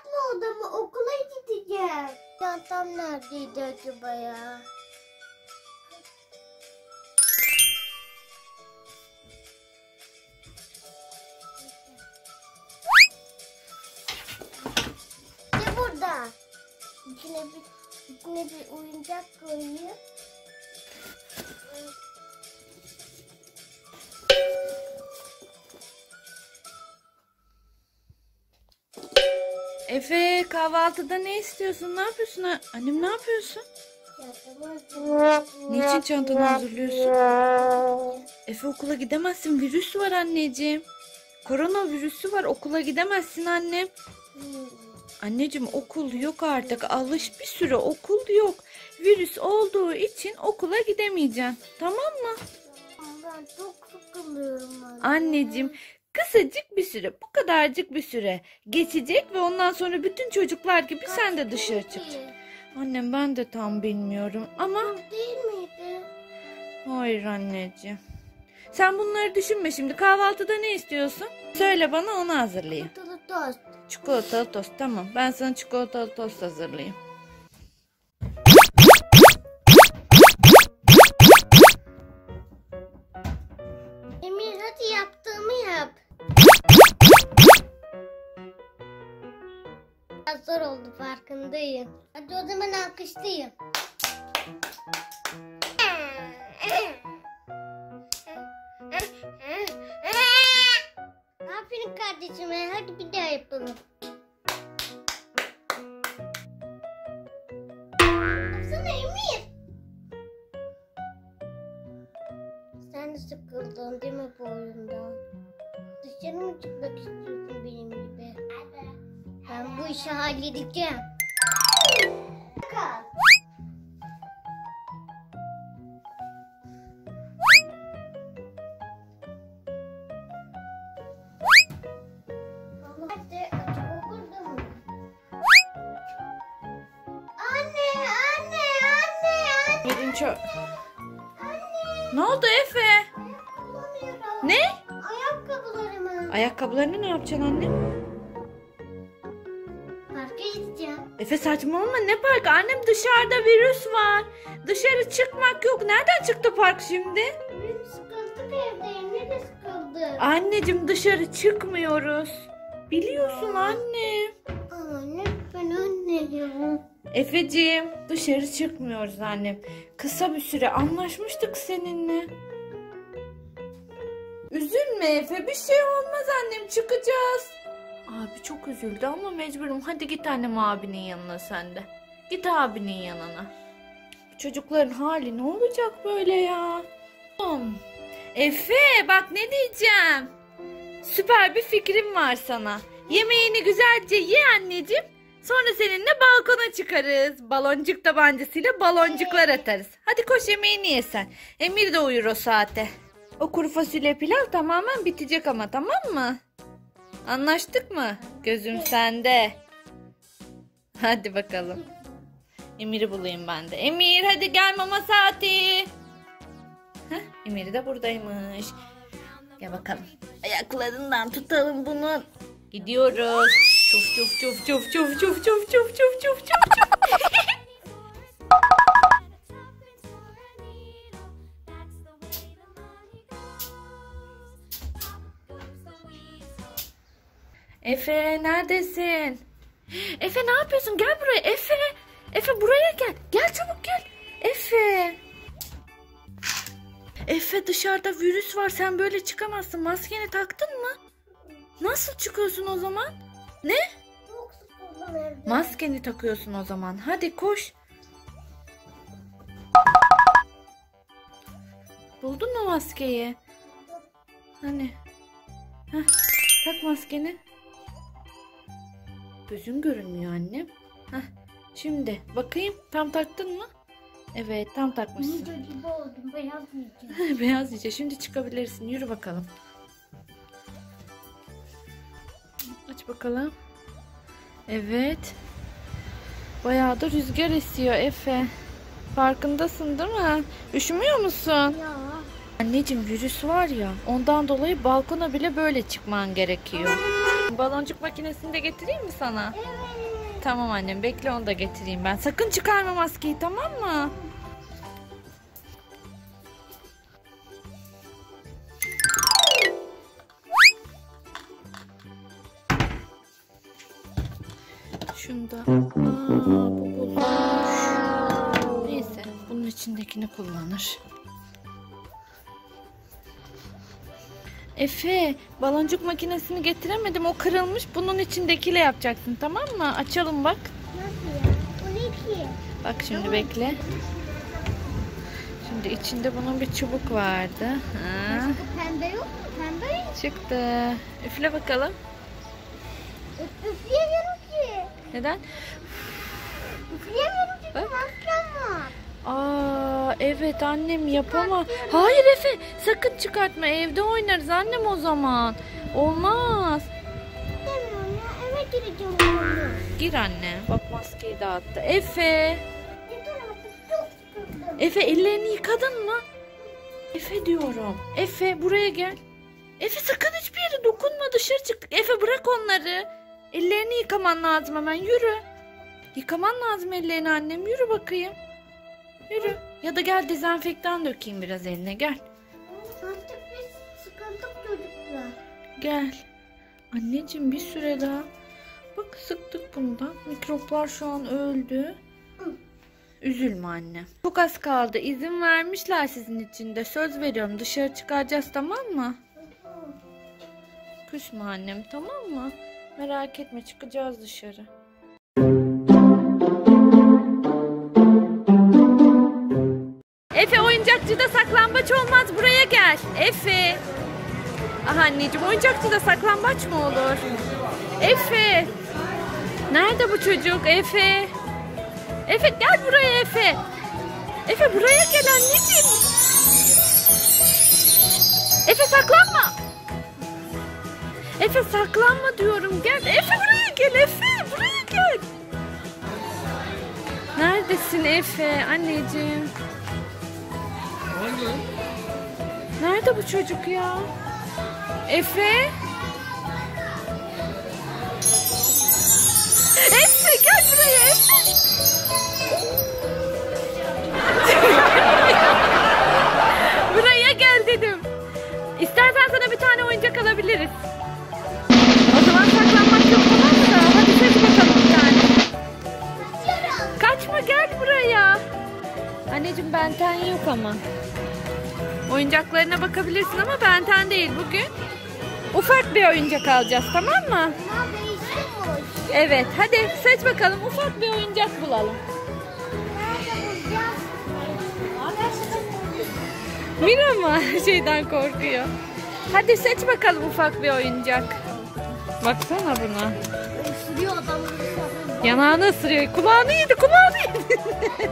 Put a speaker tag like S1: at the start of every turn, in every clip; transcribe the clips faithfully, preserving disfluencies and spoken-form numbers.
S1: Yapma odamı, okula gideceğim. Çantam neredeydi acaba ya? Ne burada? İçine bir, içine bir oyuncak koyuyor.
S2: Efe, kahvaltıda ne istiyorsun? Ne yapıyorsun? ha- Annem ne yapıyorsun? Niçin çantanı hazırlıyorsun? Efe, okula gidemezsin. Virüs var anneciğim. Koronavirüsü var. Okula gidemezsin annem. Anneciğim, okul yok artık. Alış, bir süre okul yok. Virüs olduğu için okula gidemeyeceksin. Tamam mı?
S1: Ben çok sıkılıyorum anne.
S2: Anneciğim, kısacık bir süre, bu kadarcık bir süre geçecek ve ondan sonra bütün çocuklar gibi sen de dışarı çıkacaksın. Annem, ben de tam bilmiyorum ama
S1: Değil miydi?
S2: hayır anneciğim. Sen bunları düşünme şimdi. Kahvaltıda ne istiyorsun? Söyle bana, onu hazırlayayım.
S1: Çikolatalı tost.
S2: Çikolatalı tost, tamam. Ben sana çikolatalı tost hazırlayayım.
S1: Emir, hadi yaptığımı yap. Biraz zor oldu, farkındayım. Hadi o zaman alkışlayayım. Aferin kardeşime, hadi bir daha yapalım. Yapsana Emir. Sen de sıkıldın değil mi bu oyundan? Dışarı mı çıkmak istiyorsun benim gibi? Ben bu işi halledeceğim. Kal. Hadi açık okulda mı? Anne, anne, anne, anne.
S2: Yerin çok...
S1: Anne.
S2: Ne oldu Efe?
S1: Ayakkabı bulamıyorum.
S2: Ne?
S1: Ayakkabılarımı.
S2: Ayakkabılarını ne yapacaksın annem?
S1: Parka gideceğim.
S2: Efe, saçmalama, ne park? Annem, dışarıda virüs var. Dışarı çıkmak yok. Nereden çıktı park şimdi?
S1: Benim sıkıldık evde. Emre de sıkıldı.
S2: Anneciğim, dışarı çıkmıyoruz. Biliyorsun anne.
S1: Aa, lütfen anne ya.
S2: Efeciğim, dışarı çıkmıyoruz annem. Kısa bir süre anlaşmıştık seninle. Üzülme Efe, bir şey olmaz annem, çıkacağız. Abi çok üzüldü ama mecburum. Hadi git annem abinin yanına sen de. Git abinin yanına. Bu çocukların hali ne olacak böyle ya? Oğlum, Efe, bak ne diyeceğim. Süper bir fikrim var sana. Yemeğini güzelce ye anneciğim. Sonra seninle balkona çıkarız. Baloncuk tabancasıyla baloncuklar atarız. Hadi koş, yemeğini ye sen. Emir de uyur o saate. O kuru fasulye pilav tamamen bitecek ama, tamam mı? Anlaştık mı? Gözüm sende. Hadi bakalım. Emir'i bulayım ben de. Emir, hadi gel, mama saati. Heh, Emir de buradaymış. Gel bakalım. Ayaklarından tutalım bunu. Gidiyoruz. Çuf çuf çuf çuf çuf çuf çuf çuf çuf çuf çuf. Efe, neredesin? Efe, ne yapıyorsun? Gel buraya Efe. Efe, buraya gel. Gel çabuk, gel. Efe. Efe, dışarıda virüs var. Sen böyle çıkamazsın. Maskeni taktın mı? Nasıl çıkıyorsun o zaman? Ne?
S1: Çok sıkıldım evde.
S2: Maskeni takıyorsun o zaman. Hadi koş. Buldun mu maskeyi? Hani? Heh, tak maskeni. Gözün görünmüyor annem. Heh, şimdi bakayım, tam taktın mı? Evet, tam takmışsın.
S1: Ninja gibi oldum, beyaz yiyeceğim.
S2: Beyaz iyice. Şimdi çıkabilirsin. Yürü bakalım. Aç bakalım. Evet. Bayağı da rüzgar esiyor Efe. Farkındasın değil mi? Üşümüyor musun?
S1: Ya.
S2: Anneciğim, virüs var ya, ondan dolayı balkona bile böyle çıkman gerekiyor. Baloncuk makinesini de getireyim mi sana?
S1: Evet.
S2: Tamam annem, bekle onu da getireyim ben. Sakın çıkarma maskeyi, tamam mı? Şunda. Aa, bu bozulmuş. Neyse, bunun içindekini kullanır. Efe, baloncuk makinesini getiremedim. O kırılmış. Bunun içindekiyle yapacaksın, tamam mı? Açalım bak.
S1: Nasıl ya? Bu ne ki?
S2: Bak şimdi bekle. Şimdi içinde bunun bir çubuk vardı. Ha.
S1: Pembe yok mu? Pembe
S2: Çıktı. Üfle bakalım.
S1: Üf, üfleyemiyorum ki.
S2: Neden?
S1: Üfleyemiyorum çünkü
S2: Bak.
S1: maskem var.
S2: Aa evet annem yapamam. Hayır Efe, sakın çıkartma. Evde oynarız annem o zaman. Olmaz.
S1: İstemiyorum ya. Eve gireceğim onu.
S2: Gir anne. Bak maskeyi dağıttı. Efe.
S1: Yeter artık. Çok sıkıldım.
S2: Efe ellerini yıkadın mı? Efe diyorum. Efe buraya gel. Efe sakın hiçbir yere dokunma, dışarı çıktık. Efe bırak onları. Ellerini yıkaman lazım hemen, yürü. Yıkaman lazım ellerini annem, yürü bakayım. Yürü. Ya da gel dezenfektan dökeyim biraz eline, gel.
S1: Artık biz sıkıldık çocuklar.
S2: Gel. Anneciğim bir süre daha. Bak sıktık bundan. Mikroplar şu an öldü. Üzülme anne. Çok az kaldı. İzin vermişler sizin için de. Söz veriyorum, dışarı çıkaracağız, tamam mı? Küsme annem, tamam mı? Merak etme, çıkacağız dışarı. Efe, oyuncakçıda saklambaç olmaz, buraya gel. Efe. Aha anneciğim, oyuncakçıda saklambaç mı olur? Efe. Nerede bu çocuk? Efe. Efe gel buraya Efe. Efe buraya gel anneciğim. Efe saklanma. Efe saklanma diyorum, gel. Efe buraya gel Efe. Buraya gel. Neredesin Efe anneciğim? Nerede bu çocuk ya? Efe? Efe gel buraya Efe. Buraya gel dedim. İstersen sana bir tane oyuncak alabiliriz. O zaman saklanmak yok, tamam mı da? Hadi seç bakalım bir tane. Kaçma, gel buraya. Anneciğim benten yok ama. Oyuncaklarına bakabilirsin ama benten değil bugün. Ufak bir oyuncak alacağız, tamam mı?
S1: Ama değişiyormuş.
S2: Evet, hadi seç bakalım, ufak bir oyuncak bulalım.
S1: Nerede bulacağız?
S2: Mira mı? Şeyden korkuyor. Hadi seç bakalım ufak bir oyuncak. Baksana buna.
S1: Isırıyor adamları.
S2: Yanağını ısırıyor. Kulağını yedi, kulağını yedi.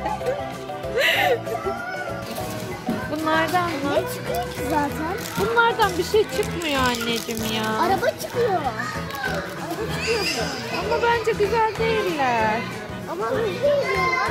S2: Bunlardan mı?
S1: Ne çıkıyor ki zaten?
S2: Bunlardan bir şey çıkmıyor anneciğim ya.
S1: Araba çıkıyor. Araba çıkıyor.
S2: Ama bence güzel değiller.
S1: Ama hızlı gidiyorlar.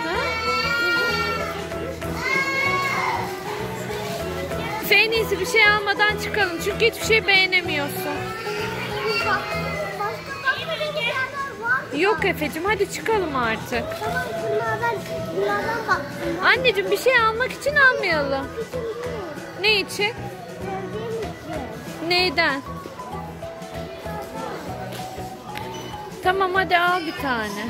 S2: En iyisi bir şey almadan çıkalım. Çünkü hiçbir şey beğenemiyorsun.
S1: Başka başka yerler var.
S2: Yok Efe'cim, hadi çıkalım artık.
S1: Tamam, bunlardan, bunlardan baktım.
S2: Anneciğim bir şey almak için almayalım.
S1: Küçük değil.
S2: Ne için?
S1: Sevdiğim için.
S2: Neyden? Tamam hadi al bir tane.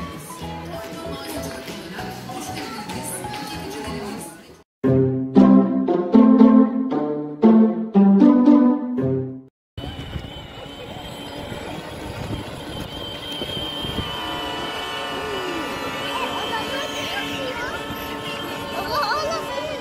S1: Allah Allah beni.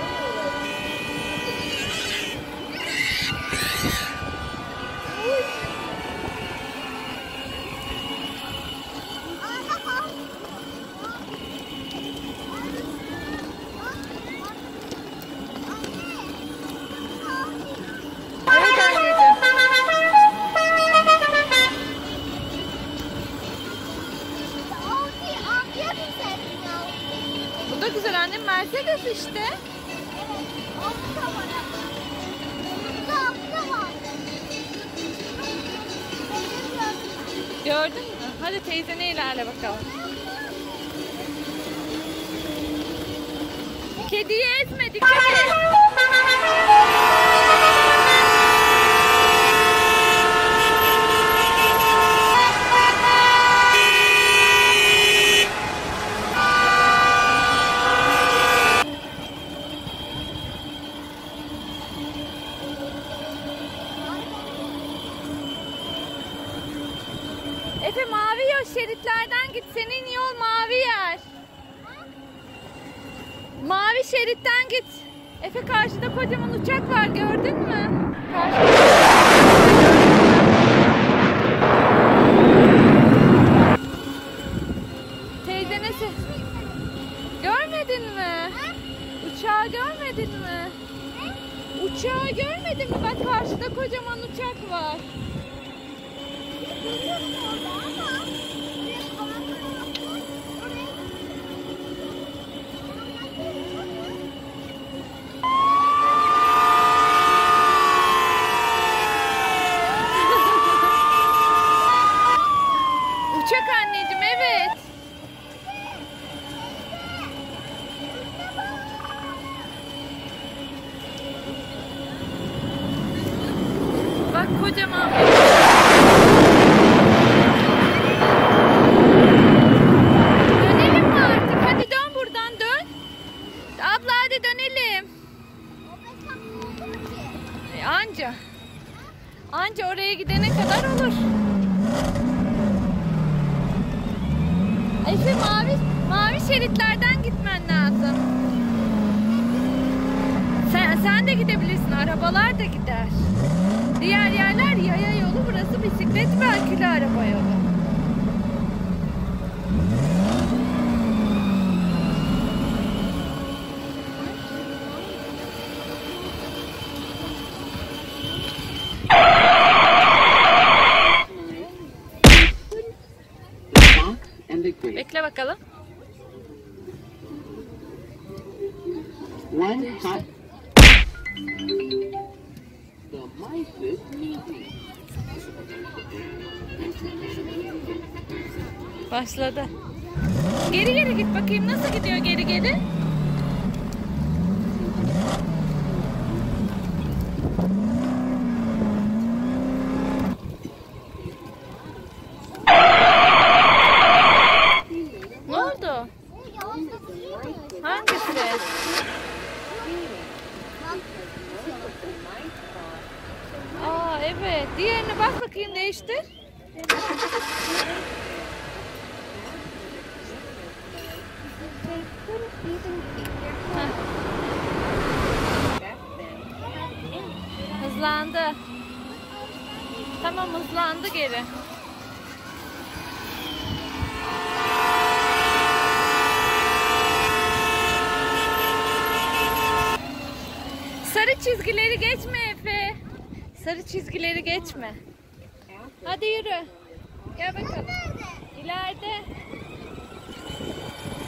S2: Evet anneciğim.
S1: Abi, abiye binseydin ya.
S2: Bu da güzel annem, Mercedes işte.
S1: Abi de var. Bu da abi de var.
S2: Gördün mü? Hadi. Hadi teyzene ilerle bakalım. Kediyi ezme, dikkat et. Efe mavi yol şeritlerden git. Senin yol mavi yer. Mavi şeritten git. Efe karşıda kocaman uçak var, gördün mü? Karşıda. Teyze nesi? Görmedin mi? Uçağı görmedin mi? Uçağı görmedin mi? Bak karşıda kocaman uçak var. Uçak anneciğim, evet. Bak kocaman. Dönelim mi artık? Hadi dön buradan, dön. Abla hadi dönelim. E, anca. Anca oraya gidene kadar olur. Efe mavi, mavi şeritlerden gitmen lazım. Sen, sen de gidebilirsin. Arabalar da gider. Diğer yerler yaya yolu. Burası bisiklet ve akülü araba yolu. Bekle bakalım.
S3: One hot. The mice is easy.
S2: Başladı. Geri geri git bakayım, nasıl gidiyor geri geri? Ne oldu? Hangisi? Aa evet. Diğerine bak bakayım, değiştir. Heh. Hızlandı. Tamam, hızlandı geri. Sarı çizgileri geçme Efe. Sarı çizgileri geçme. Hadi yürü. Gel bakalım. İleride.